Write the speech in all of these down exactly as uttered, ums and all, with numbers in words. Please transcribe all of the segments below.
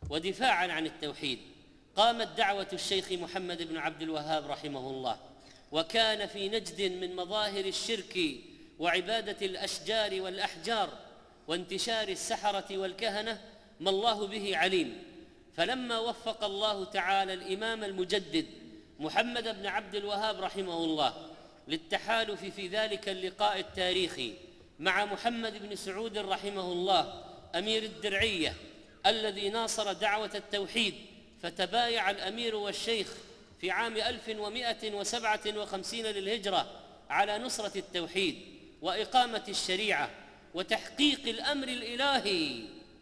ودفاعا عن التوحيد قامت دعوة الشيخ محمد بن عبد الوهاب رحمه الله، وكان في نجد من مظاهر الشرك وعبادة الأشجار والأحجار وانتشار السحرة والكهنة ما الله به عليم. فلما وفق الله تعالى الإمام المجدد محمد بن عبد الوهاب رحمه الله للتحالف في ذلك اللقاء التاريخي مع محمد بن سعود رحمه الله أمير الدرعية الذي ناصر دعوة التوحيد، فتبايع الأمير والشيخ في عام ألف ومائة وسبعة وخمسين للهجرة على نصرة التوحيد وإقامة الشريعة وتحقيق الأمر الإلهي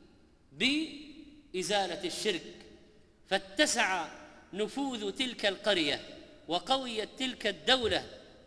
بإزالة الشرك، فاتسع نفوذ تلك القرية وقويت تلك الدولة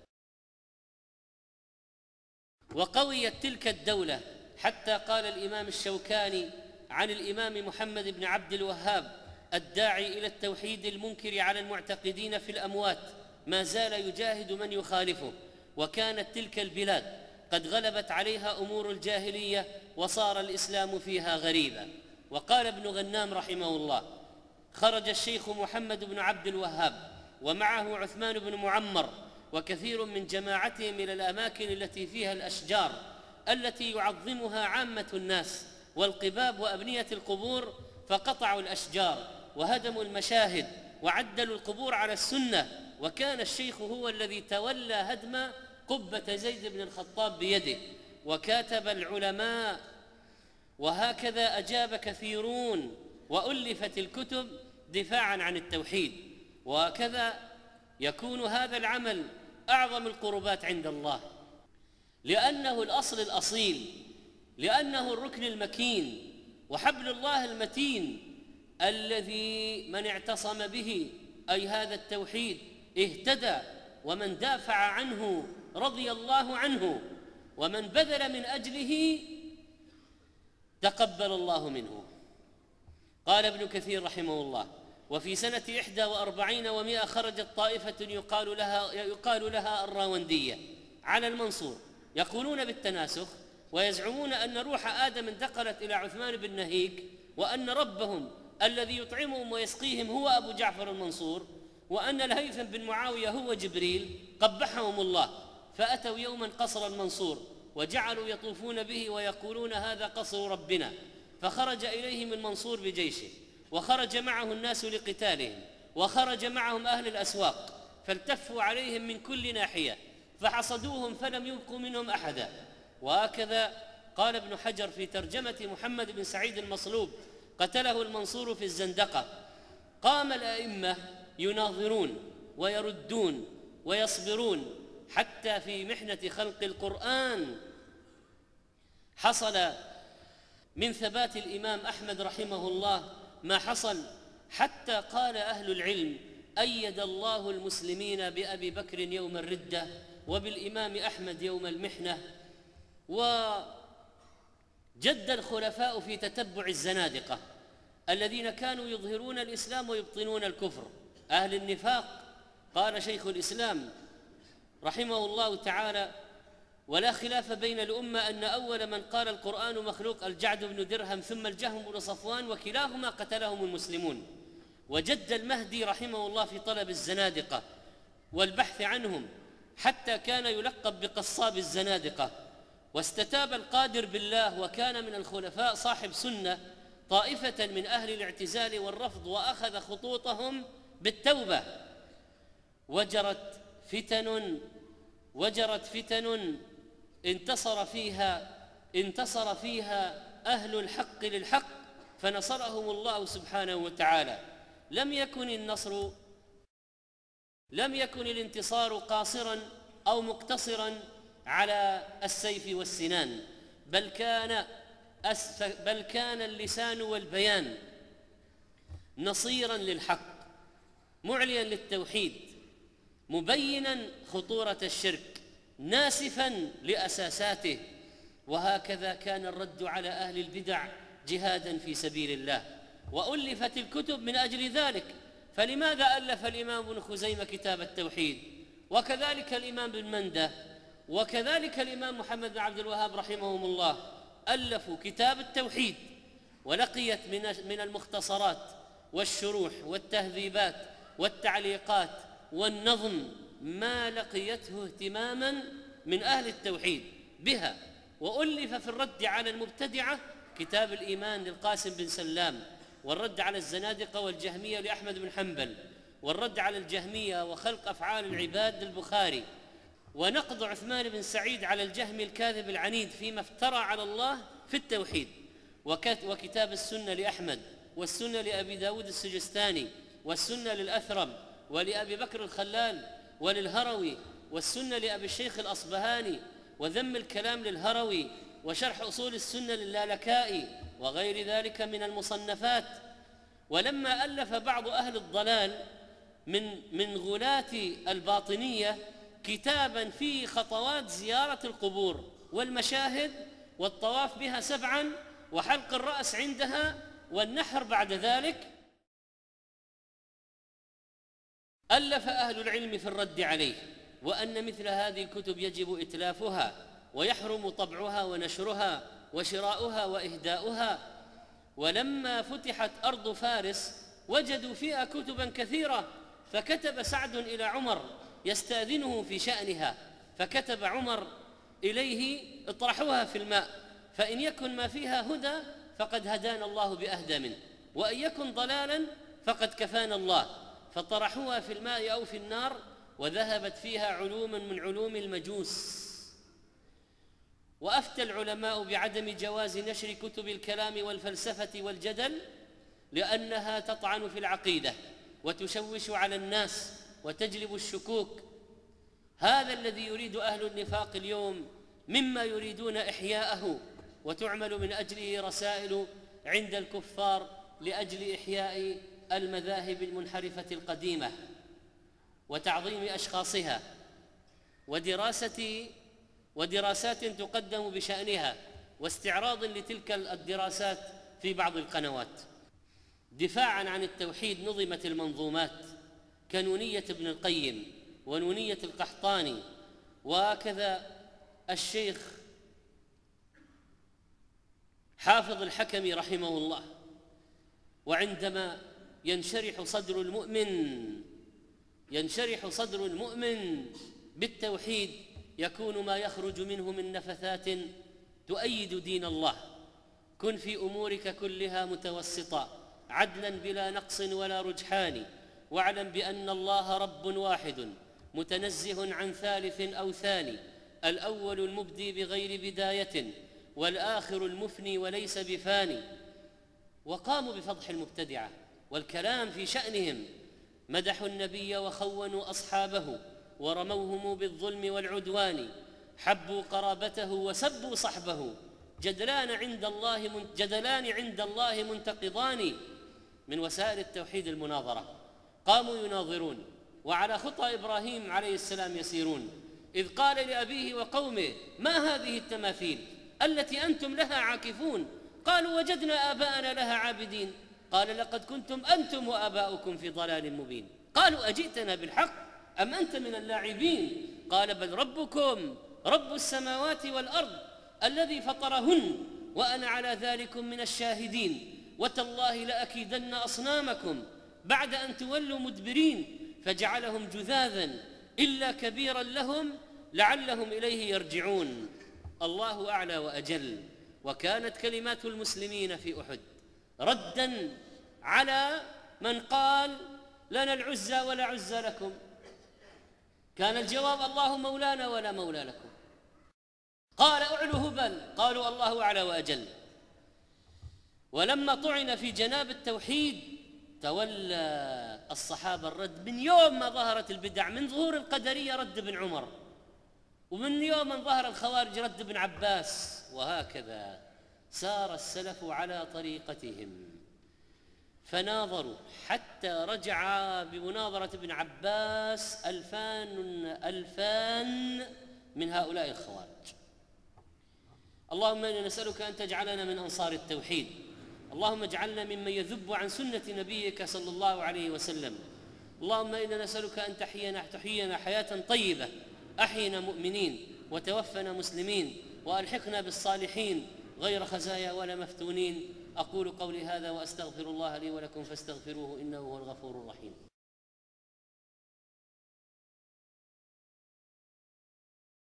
وقويت تلك الدولة حتى قال الإمام الشوكاني عن الإمام محمد بن عبد الوهاب الداعي إلى التوحيد المنكر على المعتقدين في الأموات: ما زال يجاهد من يخالفه. وكانت تلك البلاد قد غلبت عليها أمور الجاهلية وصار الإسلام فيها غريبا. وقال ابن غنام رحمه الله: خرج الشيخ محمد بن عبد الوهاب ومعه عثمان بن معمر وكثير من جماعتهم إلى الأماكن التي فيها الأشجار التي يعظمها عامة الناس والقباب وأبنية القبور، فقطعوا الأشجار وهدموا المشاهد وعدلوا القبور على السنة. وكان الشيخ هو الذي تولى هدم قبة زيد بن الخطاب بيده، وكاتب العلماء، وهكذا أجاب كثيرون وألفت الكتب دفاعا عن التوحيد. وهكذا يكون هذا العمل أعظم القربات عند الله، لأنه الأصل الأصيل، لأنه الركن المكين وحبل الله المتين الذي من اعتصم به، أي هذا التوحيد، اهتدى، ومن دافع عنه رضي الله عنه، ومن بذل من أجله تقبل الله منه. قال ابن كثير رحمه الله: وفي سنة إحدى وأربعين ومائة خرجت طائفة يقال لها, يقال لها الراوندية على المنصور، يقولون بالتناسخ ويزعمون أن روح آدم انتقلت إلى عثمان بن نهيك، وأن ربهم الذي يطعمهم ويسقيهم هو أبو جعفر المنصور، وأن الهيثم بن معاوية هو جبريل قبحهم الله. فأتوا يوما قصر المنصور وجعلوا يطوفون به ويقولون: هذا قصر ربنا. فخرج إليهم المنصور بجيشه، وخرج معه الناس لقتالهم، وخرج معهم أهل الأسواق، فالتفوا عليهم من كل ناحية فحصدوهم فلم يبقوا منهم أحدا. وهكذا قال ابن حجر في ترجمة محمد بن سعيد المصلوب: قتله المنصور في الزندقة. قام الأئمة يناظرون ويردون ويصبرون حتى في محنة خلق القرآن حصل من ثبات الإمام أحمد رحمه الله ما حصل، حتى قال أهل العلم: أيد الله المسلمين بأبي بكر يوم الردة، وبالإمام أحمد يوم المحنة. وجد الخلفاء في تتبع الزنادقة الذين كانوا يظهرون الإسلام ويبطنون الكفر، أهل النفاق. قال شيخ الإسلام رحمه الله تعالى: ولا خلاف بين الأمة أن أول من قال القرآن مخلوق الجعد بن درهم ثم الجهم بن صفوان، وكلاهما قتلهم المسلمون. وجد المهدي رحمه الله في طلب الزنادقة والبحث عنهم، حتى كان يلقب بقصاب الزنادقة. واستتاب القادر بالله وكان من الخلفاء صاحب سنة طائفة من أهل الاعتزال والرفض، وأخذ خطوطهم بالتوبة. وجرت فتن وجرت فتن انتصر فيها انتصر فيها أهل الحق للحق فنصرهم الله سبحانه وتعالى. لم يكن النصر لم يكن الانتصار قاصرا أو مقتصرا على السيف والسنان، بل كان بل كان اللسان والبيان نصيرا للحق، معليا للتوحيد، مبينا خطورة الشرك، ناسفا لأساساته. وهكذا كان الرد على أهل البدع جهادا في سبيل الله، وألفت الكتب من أجل ذلك. فلماذا ألف الإمام ابن خزيمة كتاب التوحيد، وكذلك الإمام بن منده، وكذلك الإمام محمد بن عبد الوهاب رحمهم الله ألفوا كتاب التوحيد، ولقيت من المختصرات والشروح والتهذيبات والتعليقات والنظم ما لقيته اهتماما من أهل التوحيد بها. وألف في الرد على المبتدعة كتاب الإيمان للقاسم بن سلام، والرد على الزنادقة والجهمية لأحمد بن حنبل، والرد على الجهمية وخلق أفعال العباد للبخاري، ونقض عثمان بن سعيد على الجهمي الكاذب العنيد فيما افترى على الله في التوحيد، وكتاب السنة لأحمد، والسنة لأبي داود السجستاني، والسنة للأثرم ولأبي بكر الخلال وللهروي، والسنة لأبي الشيخ الأصبهاني، وذم الكلام للهروي، وشرح أصول السنة للالكائي، وغير ذلك من المصنفات. ولما ألف بعض أهل الضلال من من غلاة الباطنية كتابا فيه خطوات زيارة القبور والمشاهد والطواف بها سبعا وحلق الرأس عندها والنحر بعد ذلك، ألف أهل العلم في الرد عليه، وأن مثل هذه الكتب يجب إتلافها ويحرم طبعها ونشرها وشراؤها وإهداؤها. ولما فتحت أرض فارس وجدوا فيها كتبا كثيرة، فكتب سعد إلى عمر يستأذنه في شأنها، فكتب عمر إليه: اطرحوها في الماء، فإن يكن ما فيها هدى فقد هدانا الله بأهدى منه، وإن يكن ضلالا فقد كفانا الله. فطرحوها في الماء أو في النار، وذهبت فيها علوم من علوم المجوس. وأفتى العلماء بعدم جواز نشر كتب الكلام والفلسفة والجدل لأنها تطعن في العقيدة وتشوش على الناس وتجلب الشكوك. هذا الذي يريد أهل النفاق اليوم مما يريدون إحياءه، وتعمل من أجله رسائل عند الكفار لأجل إحياء المذاهب المنحرفة القديمة وتعظيم أشخاصها، ودراسة ودراسات تقدم بشأنها، واستعراض لتلك الدراسات في بعض القنوات. دفاعا عن التوحيد نظمت المنظومات كنونية ابن القيم ونونية القحطاني، وكذا الشيخ حافظ الحكمي رحمه الله. وعندما ينشرح صدر المؤمن ينشرح صدر المؤمن بالتوحيد يكون ما يخرج منه من نفثات تؤيد دين الله. كن في أمورك كلها متوسطا عدلا بلا نقص ولا رجحان، واعلم بأن الله رب واحد متنزه عن ثالث أو ثاني، الأول المبدي بغير بداية والآخر المفني وليس بفاني. وقاموا بفضح المبتدعة والكلام في شأنهم، مدحوا النبي وخونوا أصحابه ورموهم بالظلم والعدوان، حبوا قرابته وسبوا صحبه، جدلان عند الله جدلان عند الله منتقضان. من وسائل التوحيد المناظرة، قاموا يناظرون وعلى خطى إبراهيم عليه السلام يسيرون، إذ قال لأبيه وقومه: ما هذه التماثيل التي أنتم لها عاكفون؟ قالوا: وجدنا آباءنا لها عابدين. قال: لقد كنتم أنتم وآباؤكم في ضلال مبين. قالوا: أجئتنا بالحق أم أنت من اللاعبين؟ قال: بل ربكم رب السماوات والأرض الذي فطرهن وأنا على ذلك من الشاهدين، وتالله لأكيدن أصنامكم بعد أن تولوا مدبرين. فجعلهم جذاذا إلا كبيرا لهم لعلهم إليه يرجعون. الله أعلى وأجل. وكانت كلمات المسلمين في أحد ردا على من قال: لنا العزى ولا عزى لكم. كان الجواب: الله مولانا ولا مولى لكم. قال: أعلو هبل. قالوا: الله أعلى وأجل. ولما طعن في جناب التوحيد تولى الصحابة الرد من يوم ما ظهرت البدع، من ظهور القدرية رد ابن عمر، ومن يوم من ظهر الخوارج رد ابن عباس، وهكذا سار السلف على طريقتهم فناظروا حتى رجع بمناظرة ابن عباس ألفان ألفان من هؤلاء الخوارج. اللهم إنا نسألك أن تجعلنا من أنصار التوحيد، اللهم اجعلنا ممن يذب عن سنة نبيك صلى الله عليه وسلم. اللهم إنا نسألك أن تحيينا تحيينا حياة طيبة، أحينا مؤمنين وتوفنا مسلمين، وألحقنا بالصالحين غير خزايا ولا مفتونين. أقول قولي هذا وأستغفر الله لي ولكم فاستغفروه إنه هو الغفور الرحيم.